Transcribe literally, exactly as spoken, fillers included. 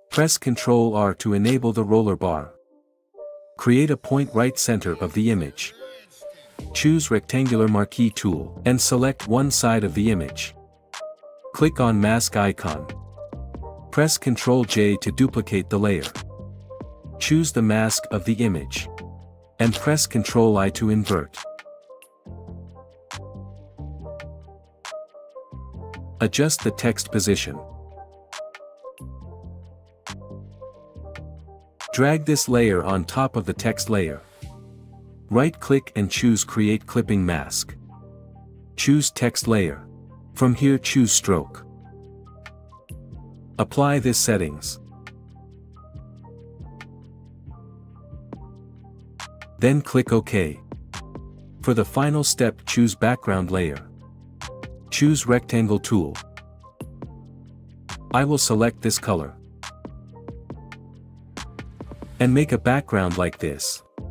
Press control R to enable the roller bar. Create a point right center of the image. Choose Rectangular Marquee tool and select one side of the image. Click on mask icon. Press control J to duplicate the layer. Choose the mask of the image. And press control I to invert. Adjust the text position. Drag this layer on top of the text layer. Right-click and choose Create Clipping Mask. Choose Text Layer. From here choose Stroke. Apply this settings. Then click OK. For the final step choose Background Layer. Choose Rectangle tool. I will select this color. And make a background like this.